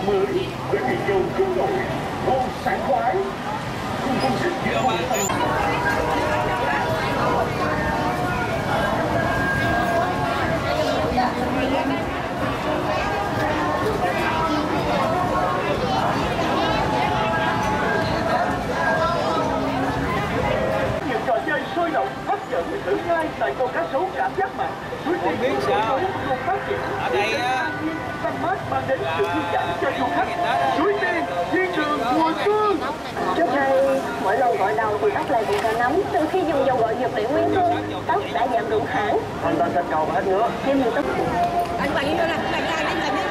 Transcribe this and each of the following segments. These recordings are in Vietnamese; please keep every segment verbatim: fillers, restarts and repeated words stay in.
năm mới với kỳ dầu trung đội ngon sảng khoái cùng công sức giữa hoàn thành. Những trò chơi sôi động hấp dẫn thử ngay tại câu cá sấu cảm giác mạnh suối tiên biết sao cùng phát triển ở đây xanh mát mang đến sự thư giãn cho du khách. Suối Tiên thiên đường mùa xuân. Trước đây mỗi lần gội đầu thì tóc lại bị cà nóng. Từ khi dùng dầu gội dược liệu Nguyên Hương, tóc đã giảm rụng hẳn. Hoàn toàn sạch cầu và hết ngứa. Thêm nhiều tóc. Anh bạn đi đâu nè, bạn ra anh làm đi.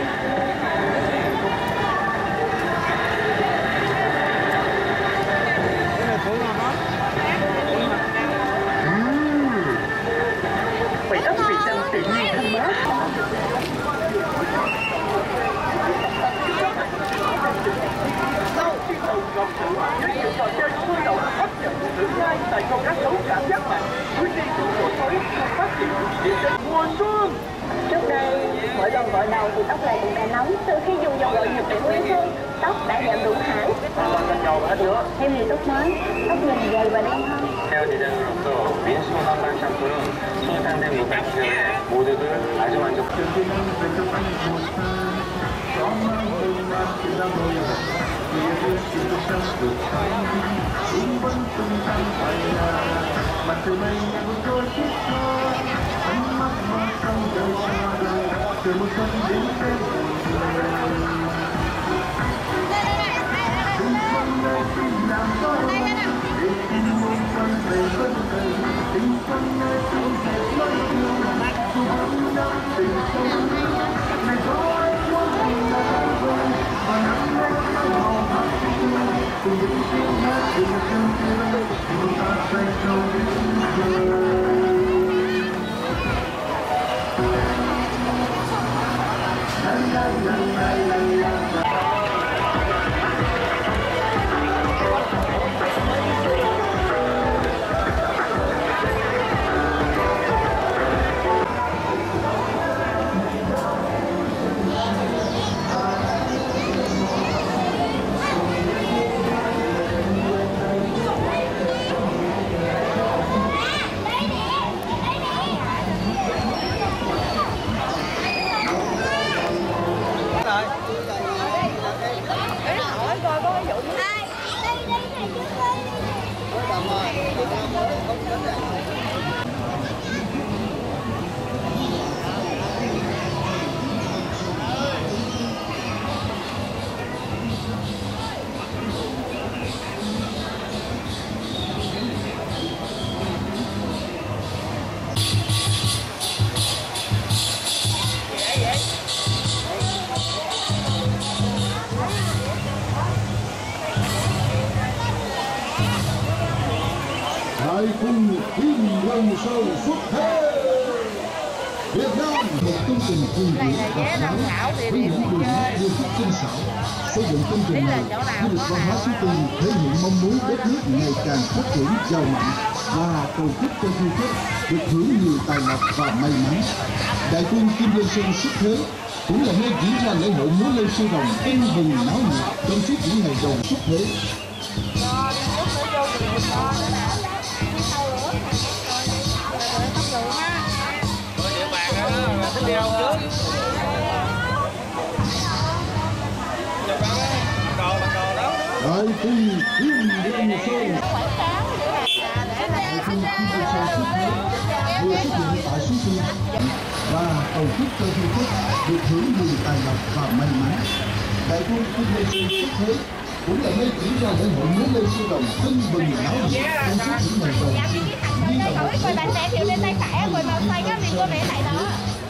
Phải tóc vị xanh tự nhiên thanh mát. Với nhiều trò chơi sôi động hấp dẫn thử ngay tại câu cá sấu cảm giác mạnh suối Tiên đổi mới cùng phát triển địa chất mùa xuân. Trước đây mỗi lần gội đầu thì tóc lại bị cà nóng. Từ khi dùng dầu gội dược liệu Nguyên Hương, tóc đã giảm rụng hẳn. Hoàn toàn sạch cầu và hết ngứa. Thêm nhiều tóc mới, tóc nhìn dày và đen hơn. 헤어 디자이너로서 민수 한방 샴푸는 손상된 무감 때문에 모두들 아주 만족. Đại cung Thiên Long Sơn xuất thế. Việt Nam một công trình phun biển độc đáo với những đường nét điêu khắc tinh xảo. Xây dựng công trình này, du lịch văn hóa Suối Tiên thể hiện mong muốn đất nước ngày càng phát triển giàu mạnh và cầu chúc cho du khách được hưởng nhiều tài lộc và may mắn. Đại cung Kim Long Sơn xuất thế cũng là nơi diễn ra lễ hội múa lân sư rồng tưng bừng náo nhiệt trong suốt những ngày đầu xuất thế. Đi đâu trước? Đại cung Kim Long Sơn. Đại cung Kim Long Sơn xuất thế vừa xuất hiện tại Suối Tiên và cầu chúc cho du khách được hưởng nhiều tài lộc và may mắn. Đại cung Kim Long Sơn xuất thế cũng là nơi diễn ra lễ hội múa lân sư rồng tưng bừng náo nhiệt trong suốt những ngày đầu. Như là một coi bạn sẽ theo lên tay phải rồi màu xanh á, mình cô vẽ tại đó.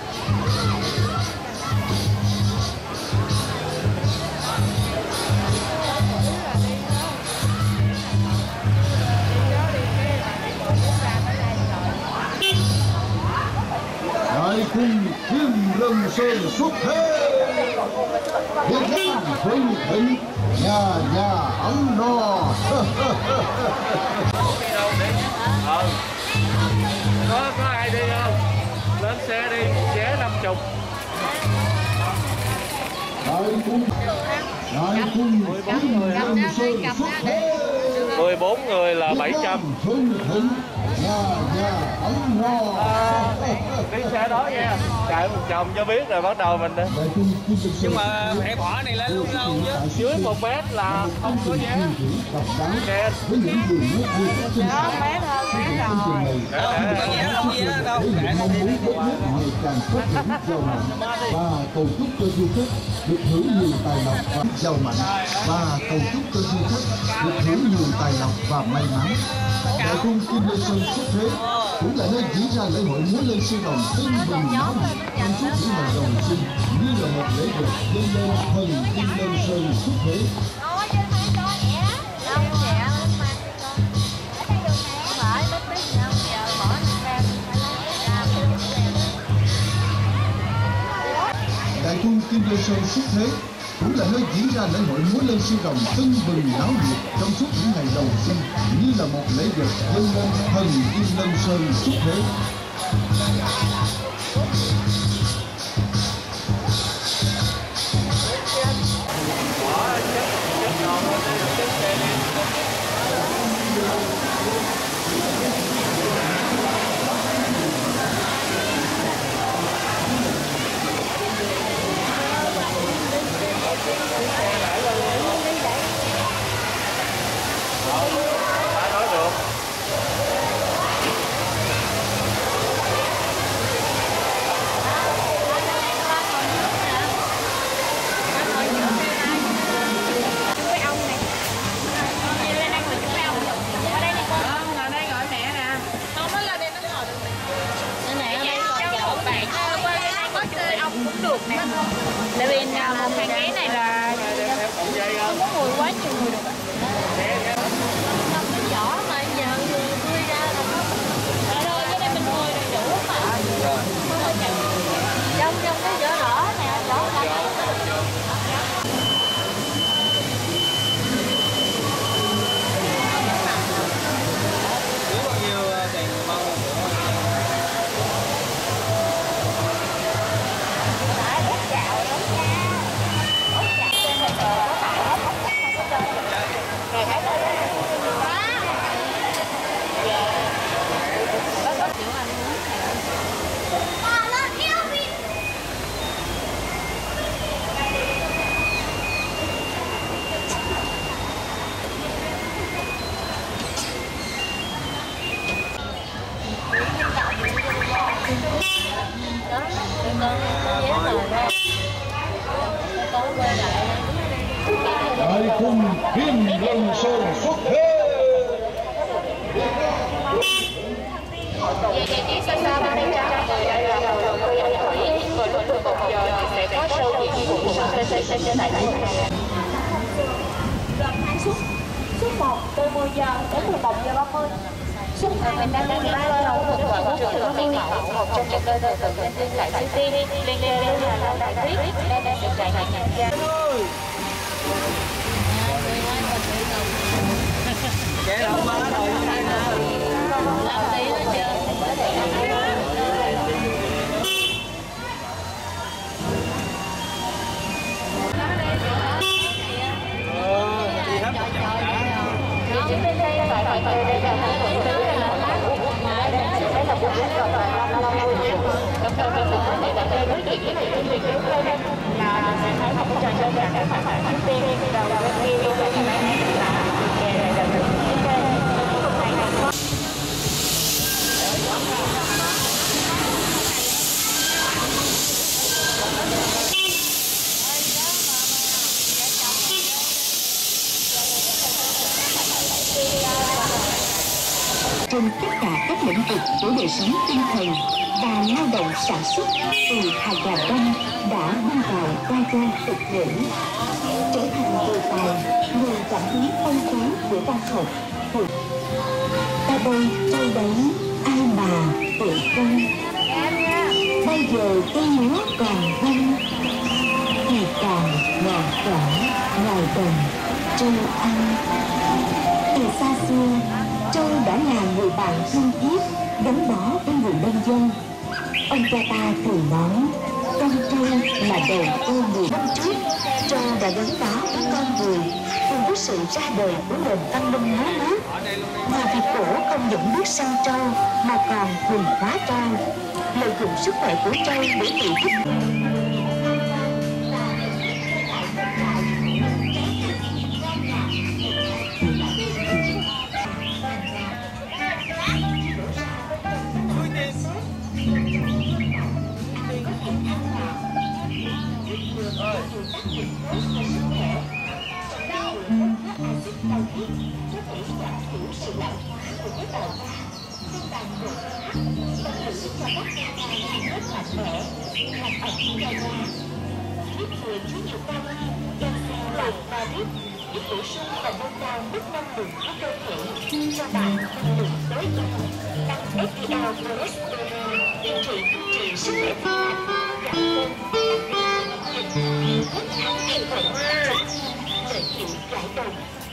Đại cung Kim Long Sơn xuất thế. Việt Nam hưng thịnh, nhà nhà ấm no. Có có ai đi không? Lên xe đi, vé năm chục. Đại mười bốn người là bảy trăm. À, đi xe đó nha, chạy một chồng cho biết rồi bắt đầu mình đi. Nhưng mà hãy bỏ này lên luôn đâu chứ. Dưới một mét là không có vé. Kè. Đó, mét hơn, mét rồi. Có vé đâu, vé đâu. Và cầu chúc cho du khách được hưởng nhiều tài lộc và giàu mạnh. Và cầu chúc cho du khách được hưởng nhiều tài lộc và may mắn. Đại cung Kim Lê Sơn xuất thế cũng là nơi diễn ra lễ hội múa lân sư rồng tưng bừng náo nhiệt trong suốt những ngày đầu xuân, như là một lễ vật dâng lên thần Kim Lê Sơn xuất thế. Đại cung Kim Lê Sơn xuất thế cũng là nơi diễn ra lễ hội múa lân sư rồng tưng bừng náo nhiệt trong suốt những ngày đầu xuân, như là một lễ vật dâng lên thần Kim Lân Sơn xuất thế. Tại vì một hàng ghế này là không có ngồi quá nhiều người được ạ. Không có nhỏ mà giờ người tươi ra là có. Rồi thôi, cho nên mình ngồi đầy đủ mà. Trong trong cái vỏ đỏ nè, đỏ lắm. Đại cung Kim Lân Sơn xuất thế. Về vị trí xa xa ba trăm người đây là đầu đầu tư anh Thủy, rồi lúc từ một giờ thì sẽ có show diễn của xê xê xê xê tại đây. Đoàn hai suất, suất một từ mười giờ đến mười một giờ ba mươi. Suất hai mình đang đang đang lên đầu thuộc vào trường có biên mẫu một trong những nơi từ từ trên tại City liên liên liên là lâu đại tuyết nên đang được trải nghiệm nhận ra. Chạy đâu má rồi Làm tí nữa chưa? Trong tất cả các lĩnh vực của đời sống tinh thần và lao động sản xuất, từ hạt gà đông đã đi vào vai trò thực ngữ, trở thành đề tài nguồn cảm hứng phong phú của văn học. Ta đây trao đấy ai mà tự công, bây giờ cây lúa còn văng thì còn ngàn cỏ ngài đồng trâu ăn. Từ xa xưa, trâu đã là người bạn thân thiết, gắn bó với người nông dân. Ông cha ta thường nói, con trâu là đầu cô người năm trước. Trâu đã gắn bó với con người cùng với sự ra đời của nền văn minh lúa nước. Người Việt cổ không những biết săn trâu mà còn thuần hóa trâu, lợi dụng sức khỏe của trâu để trị thích. Giúp bổ sung và nâng cao mức năng lượng của cơ thể, cho bạn năng lượng tối ưu, tăng ét đê lờ cholesterol, duy trì duy trì sức khỏe tim mạch, giảm cân, tăng huyết áp, thức ăn an toàn, lợi hiệu giải độc.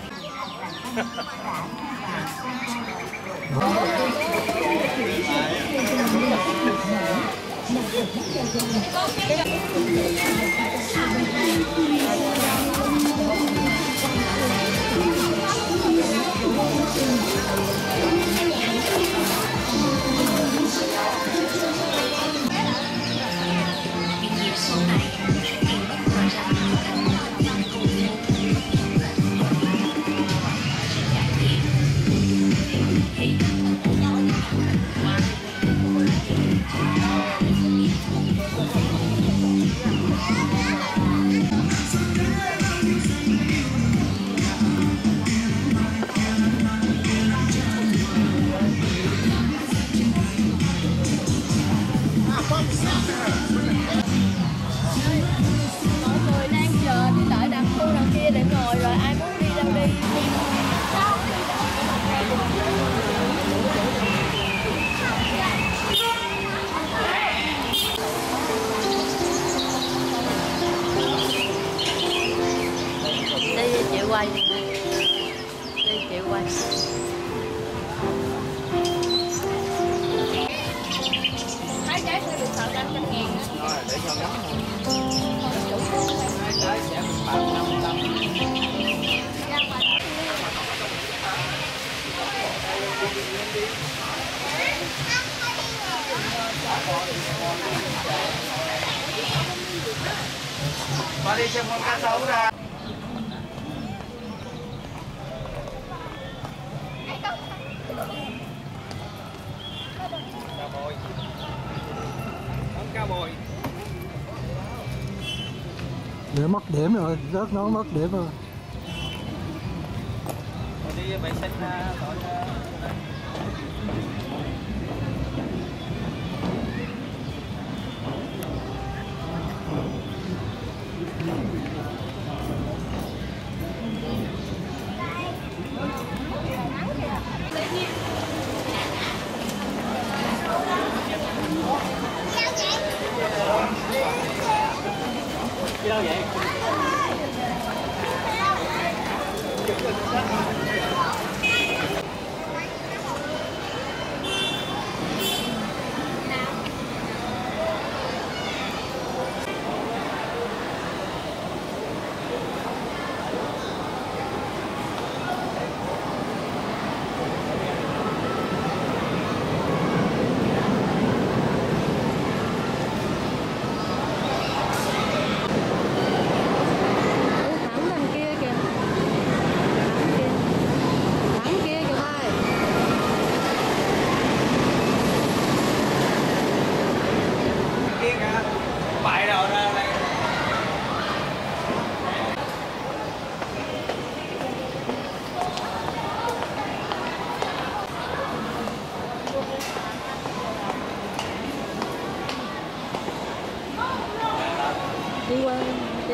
Quay đi chịu quay hai trái sẽ được sợ năm trăm ngàn rồi để cho ngắm hai trái sẽ được bằng năm trăm. Và đi xem con cá sấu ra. Để mất điểm rồi, rớt nó mất điểm rồi. Đi vệ sinh tội đi đâu vậy? Bại rồi ra đây. Đi qua đi.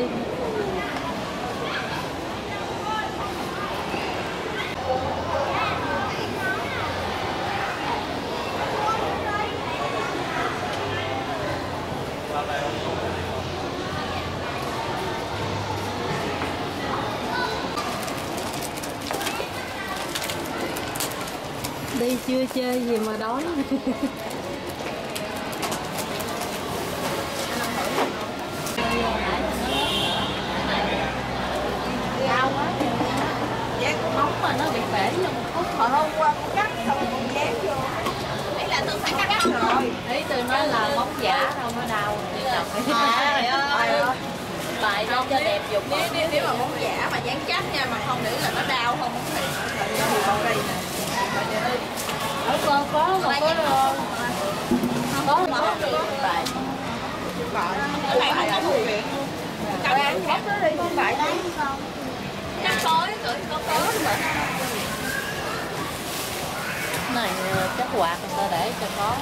Đi chưa chơi gì mà đói. Trời ơi. Bài ra cho đẹp dùng. Nếu nếu nếu mà muốn giả mà dán chắc nha, mà không để là nó đau không thì nó bị bao đây nè. Ở con có một có có mà không được bài. Cái này không có thuộc viện. Cầm ăn khác nó đi không phải chứ. Chắc tối rồi có tối mà. Này chắc quạt người ta để cho có.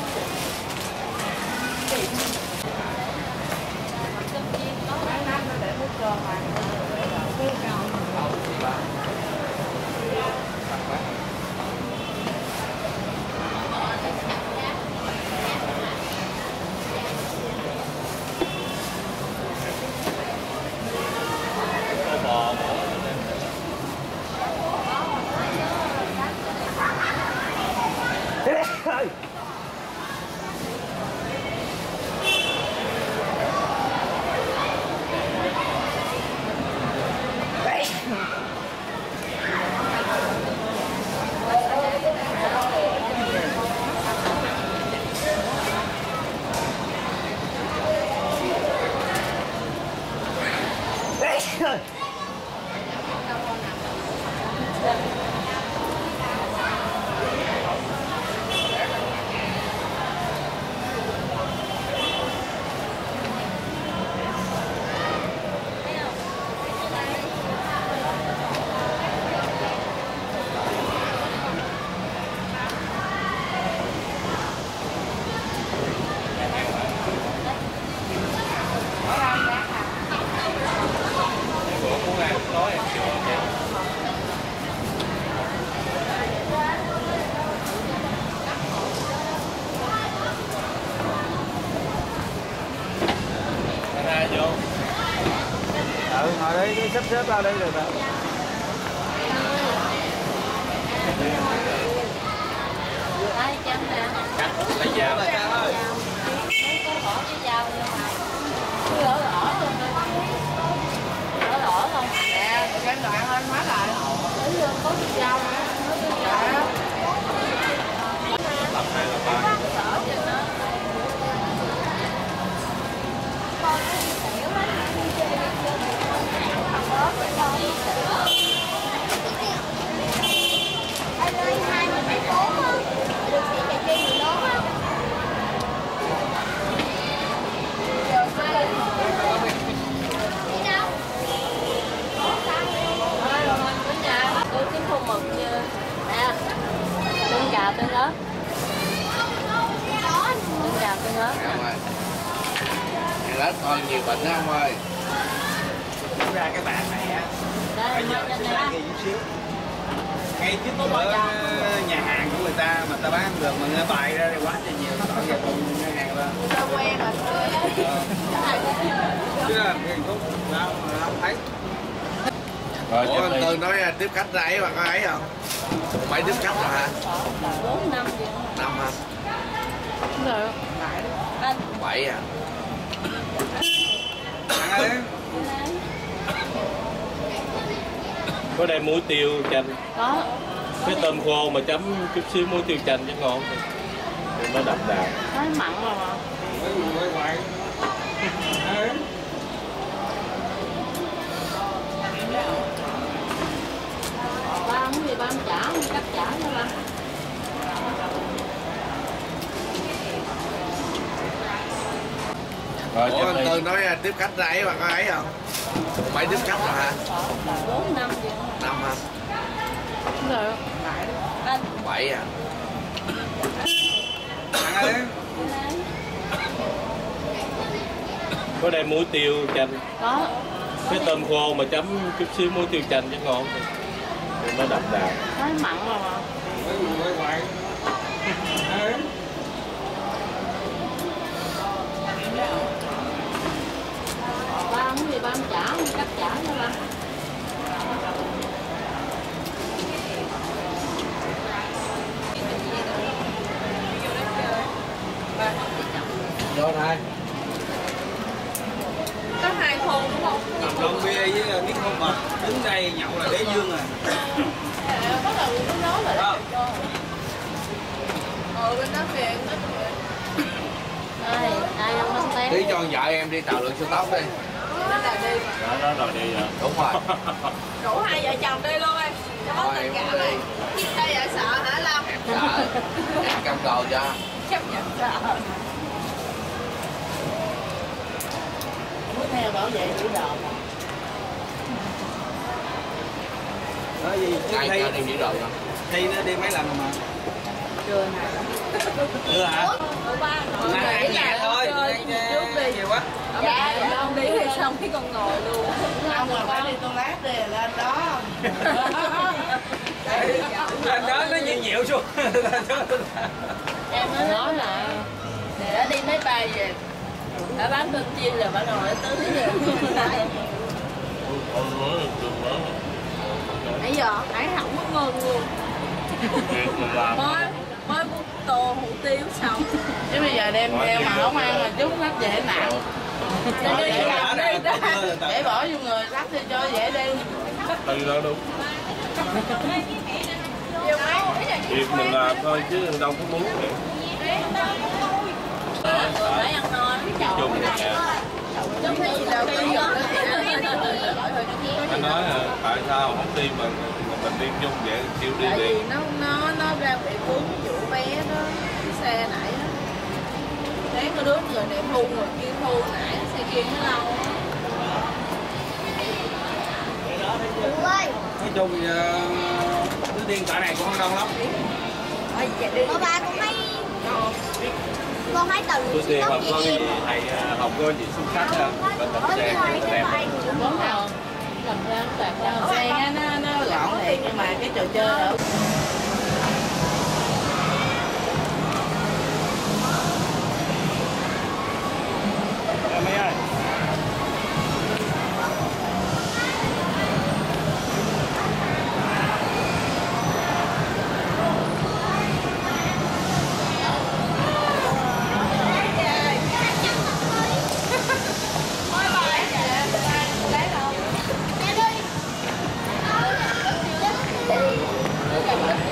Để nước cơm mà. Ừ, ngồi đây sắp xếp ra đây rồi bạn. Ai chấm nè. Cắt lấy dao. Có bỏ cái dao vô mà. Cứ ở ở luôn thôi. Ở ở không? Nè, cái đoạn lên má lại. Để vô có cái dao nữa. Nó cứ dao. Tập hai là ba. Tôi kiếm khô mực như nè, tương cà tương ớt, tương cà tương ớt. Ngày đó còn nhiều bệnh đó ông ơi. Ra cái bàn này á. Đây, Bây giờ cho chúng nè. ta ghi chút xíu. Ngay trước cửa nhà hàng của người ta mà ta bán được mà người bày ra thì quá trời nhiều, tao giờ còn nhà hàng lên. Ta quen rồi. Chứ là cái thuốc nào mà không thấy. Rồi, ủa anh Tư nói tiếp khách ra ấy mà có ấy không? Mấy tiếp khách rồi hả? Bốn năm gì? Năm hả? Được. Anh. Bảy à? Ăn đi. Có đây muối tiêu chanh. Có. Cái tôm khô mà chấm chút xíu muối tiêu chanh chứ ngon. Thì nó đậm đà. Thấy mặn rồi mà. Quay quay. Ba không gì ba không trả, không cắt trả cho ba. Rồi, ủa anh Tư nói tiếp khách ra ấy mà có ấy không? Mấy tiếp khách rồi hả? Bốn năm gì? Năm hả? Được. Anh. Bảy à? Ăn đi. Có đây muối tiêu chanh. Có. Cái tôm khô mà chấm chút xíu muối tiêu chanh chứ ngon. Thì nó đậm đà. Thấy mặn rồi mà. Quay quay. Ba không gì ba không trả, không cắt trả cho ba. Vô này. Có hai khô đúng không? Cầm lon bia với miếng khô mực. Đứng đây nhậu là đế dương à. Có là nó nói là Không. Ờ bên đó về nó Ai, ai ăn bánh tét. Tí cho vợ em đi tàu lượn siêu tốc đi. Đó là đi. Đó, đó rồi đi rồi. Đúng rồi. Rủ hai vợ chồng đi luôn em. Cho có tình cảm đi. Hai vợ sợ hả Lâm? Em sợ. Em cầm cò cho. Chấp nhận sợ. Muốn theo bảo vệ chủ động. Nói gì? Ai cho đi chỉ đồ không? Thi nó đi mấy lần mà. Chưa này. Chưa hả? Ba Mà ăn nhẹ thôi. Trước đi. Nhiều quá. Dạ, ông đi thì xong cái con ngồi luôn. Ông mà phải đi con lát đi lên đó. Lên đó nó nhiều nhiều xuống. Em mới nói là để nó đi máy bay về. Đã bán cơm chiên rồi bắt đầu nó tới giờ. Nãy giờ Hải không có ngon luôn. Mới mới bút tô hủ tiếu xong. Chứ bây giờ đem theo mà không ăn là chúng nó dễ nặng. Để đi làm đi ra. Để bỏ vô người lắp đi cho dễ đi. Từ đó đúng. Việc mình làm thôi chứ đâu có muốn. Phải ăn no. Chung nhà. Anh nói là tại sao không đi mà mình đi chung vậy kêu đi Tại liền. vì nó nó nó ra bị cuốn vụ bé đó, xe nãy đó. Đấy có đứa người này thu người kia thu nãy xe kia nó lâu. Nói chung đứa điên tại này cũng không đông lắm. Cô ba con thấy con thấy từ Tôi tiền không có gì thầy không có gì xuất sắc đâu. Bên tập xe nó đẹp. Đúng rồi. Làm ra tạt ra xe nó nó gọn thiệt nhưng mà cái trò chơi ở Mấy ơi. Hãy subscribe cho kênh Ghiền Mì Gõ để không bỏ lỡ những video hấp dẫn.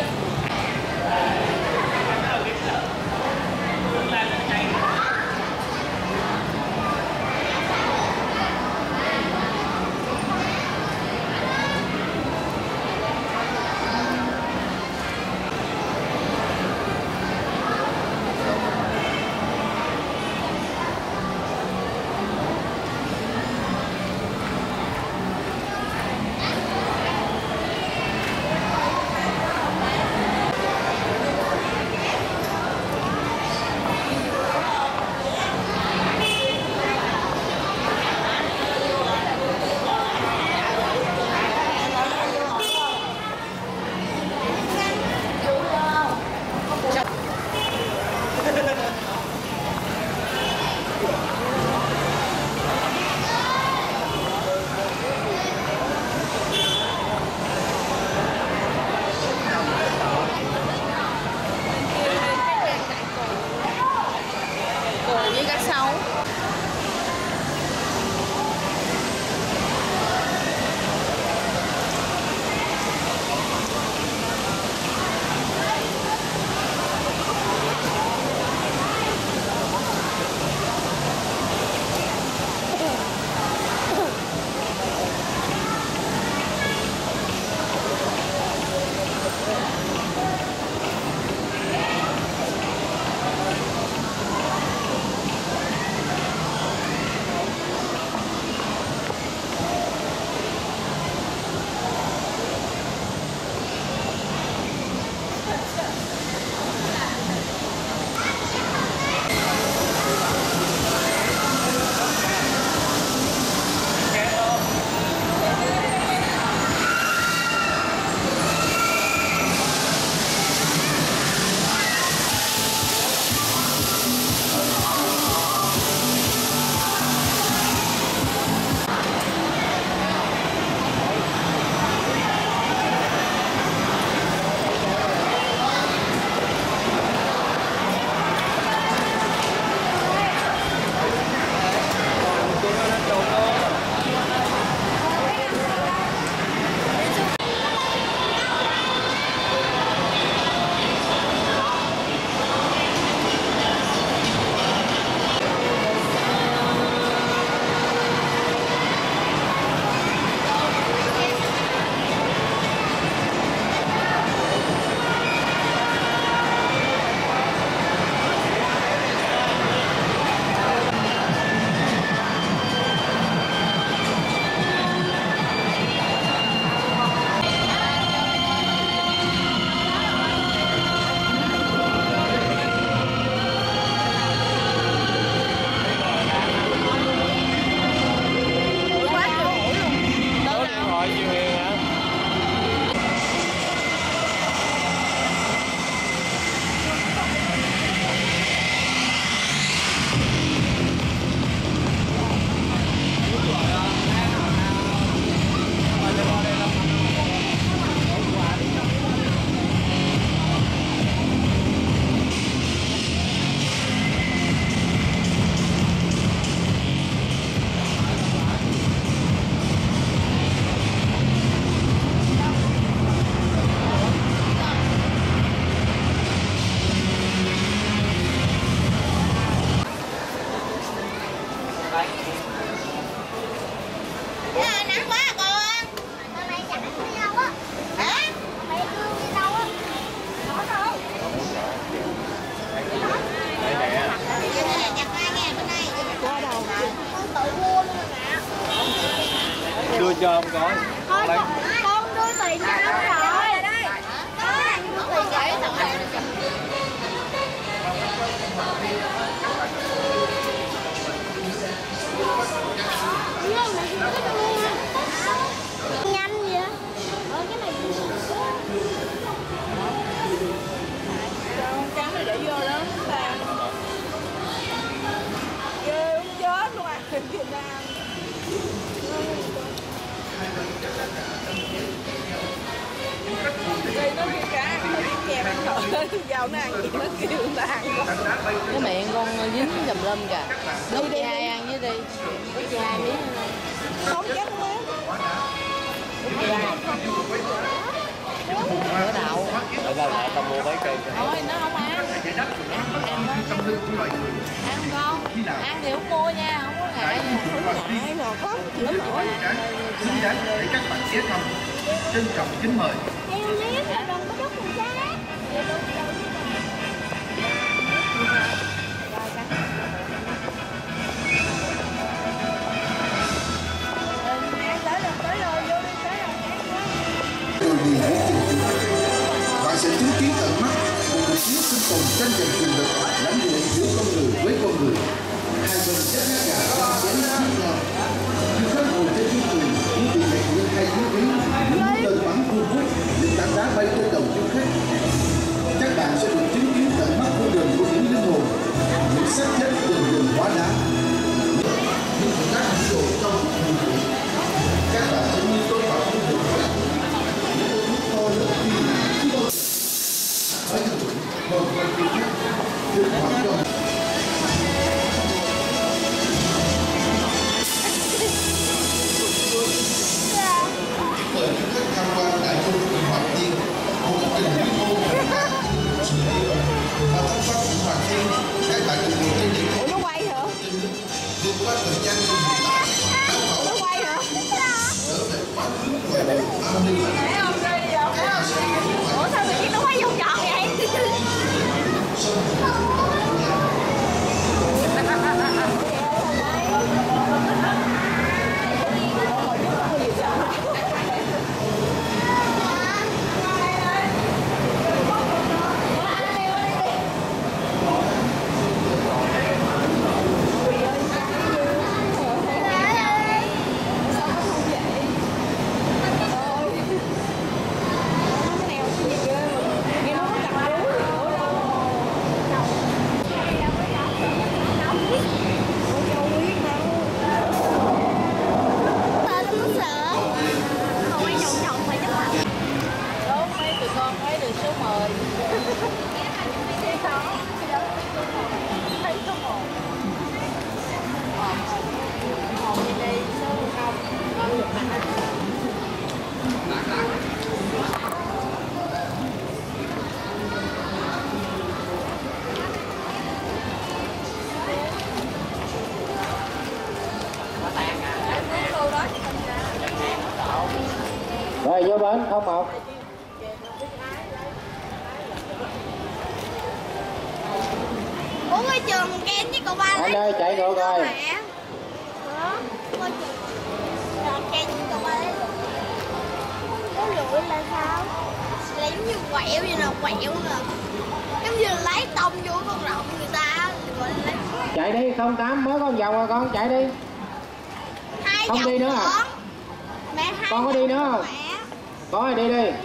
Nắng quá à con. Hôm nay chẳng đi đâu á. Hả? Mày đi đâu á? Có đâu. Đây nè. Chặt ra nghe bên đây. Qua đầu. Con tự mua luôn nè. Đưa cho ông coi. Thôi con, con đưa tiền cho nó rồi. Đó là đưa tiền vậy rồi. Nhanh vậy? Ờ cái này con trắng này để vô đó ta ghê muốn chết luôn à. Việt Nam đây nó kêu cá nó đi kèm ăn thở vào nó ăn gì nó kêu ta ăn cái miệng con dính dùm lum kìa lúc chị hai ăn với đi lúc chị hai miếng không chết quá bữa đậu Ở đâu lại tao mua mấy cây thôi nó không ăn ăn ăn ăn con ăn thì không mua nha không có ngại nha không ngại rồi có chịu nổi xứng đáng để các bạn ghé thăm. Trân trọng kính mời. em liếc là đừng có đốt mình ra. Bạn sẽ chứng kiến tận mắt một cuộc chiến sinh tồn tranh giành quyền lực lãnh địa giữa con người với con người. Hai bên chết gà đang chém giết nhau. Du khách ngồi trên chiếc thuyền cũng bị ngạt như hai chiếc ví, những tên bắn thu hút, những tảng đá bay trên đầu du khách. Các bạn sẽ được chứng kiến tận mắt con đường của những linh hồn, những xác chết dần dần hóa đá. Những phần đá hủy đồ trong cuộc hành trình. Các bạn sẽ như tôi vào con đường này. Những con thú to lớn kia khi bao giờ ở những còn còn việc khác được hoạt động. Mời du khách tham quan đại đô thị Hoàng Tiên, một công trình quy mô hàng ngàn sự kiện. Và tham quan thị Hoàng Tiên, các bạn được ngồi trên những ủa nó quay hả? vượt qua thời gian cùng hiện tại, đảm bảo Nó quay hả? trở về quá khứ ngoài đời an ninh. Ủa sao tự nhiên nó quay vòng tròn vậy? Rồi vô bến không một. Ủa cái trường Ken với cậu ba Anh ơi chạy ngược rồi. Ủa? Coi trường Ken với cậu ba lấy cái lưỡi là sao? Lấy giống như quẹo vậy nè, quẹo nè. Giống như là lấy tông vô con rộng người ta gọi là lấy. Chạy đi, không tám mới có một vòng rồi con, chạy đi. Hai Không đi nữa à? Con. Mẹ hai Con có đi nữa không? Mẹ. Có rồi đi đi.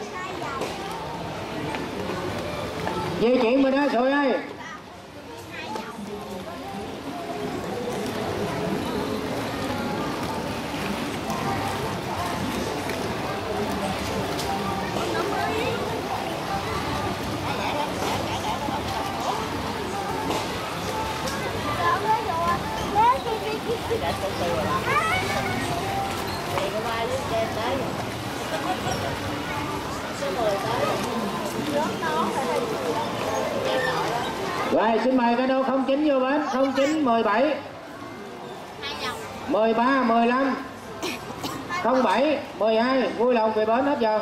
Di chuyển bên đó Sụi ơi. Rồi xin mời cái đô không chín vô bến, không chín mười bảy. mười ba, mười lăm, không bảy, mười hai, vui lòng về bến hết giờ.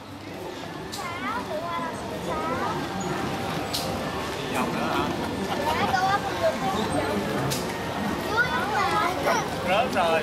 Rớt rồi.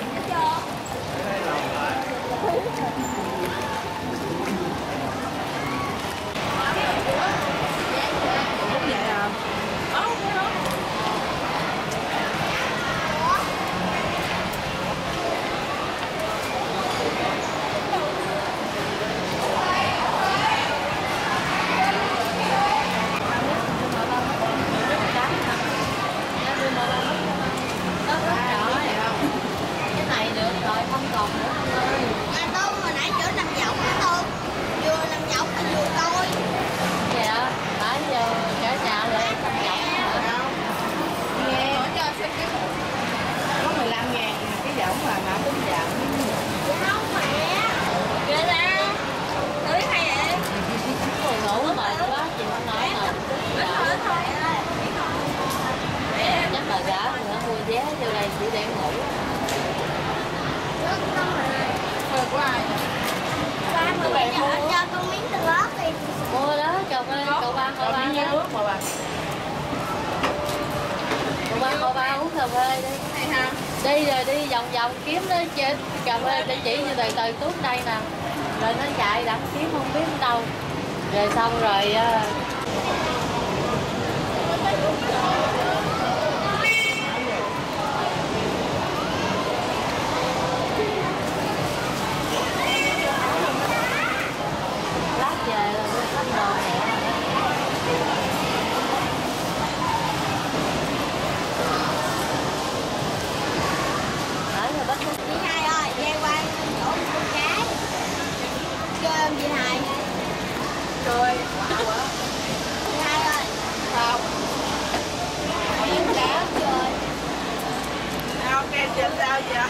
Mua đó, cậu ba, cậu ba, cậu ba nhá. Cậu ba, cậu ba uống cà phê đi. Đi rồi đi vòng vòng kiếm nó trên cà phê để chỉ như từ từ tuốt đây nè. Rồi nó chạy đặng kiếm không biết đâu. Rồi xong rồi lát về là nó thăm đồ mẹ. Ở rồi bắt chị Hai ơi, về qua chỗ con gái. Chơi không chị Hai? Chơi, wow quá. Chị Hai ơi. Sao? Em đá chơi. Sao cái trên sao vậy?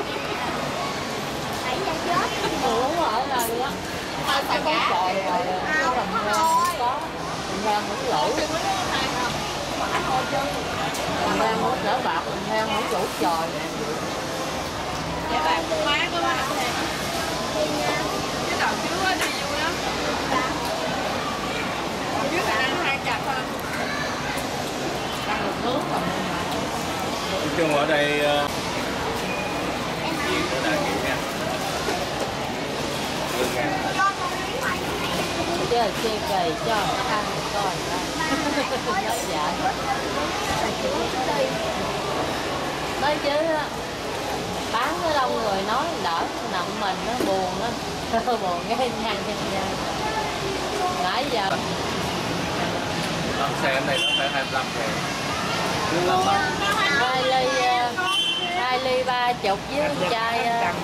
Nãy giờ chết. Ủa ở rồi đó. Hai phải có trồi rồi. Không, không có. Mình đang muốn lỗ. Mình đang muốn đỡ bạc, mình đang muốn lỗ trồi nè. Dạ bạn con má có bạn nè. Cái đầu trước á đi vui lắm. Đầu trước là ăn hai chặt thôi. Ăn được nước rồi. Nói chung ở đây chuyện ở đây kìa nha. Chứ là chê cày cho ăn coi nói dạ nói chứ bán cái đông người nói đỡ nặng mình nó buồn á buồn cái nhăn nhăn nhăn nãy giờ Lần xe ở đây nó phải hai mươi lăm ngàn. hai ly hai ly ba chục với chai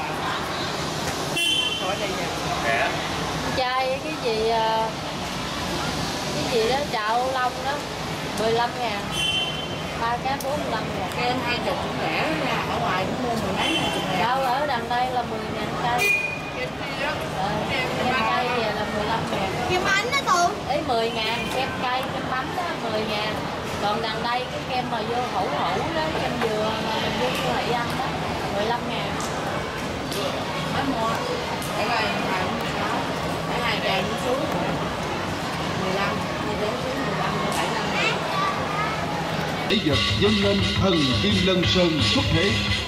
Rẻ. chai cái gì cái gì đó chạo long đó mười lăm ngàn ba cái bốn mươi lăm ngàn Cây hai chục cũng rẻ nha, ở ngoài cũng mua mười mấy ngàn. đâu ở đằng đây là mười ngàn cây kem cây vậy là mười lăm ngàn Kem bánh đó Tường. ấy mười ngàn kem cây kem bánh đó mười ngàn còn đằng đây cái kem mà vô hủ hủ đó kem dừa mà mình vô siêu thị ăn đó mười lăm ngàn Mới mua để coi hai mươi sáu để hai tràn xuống mười lăm đi đến xuống mười lăm để bảy năm. Để vật dâng lên thần Kim Lân Sơn xuất thế.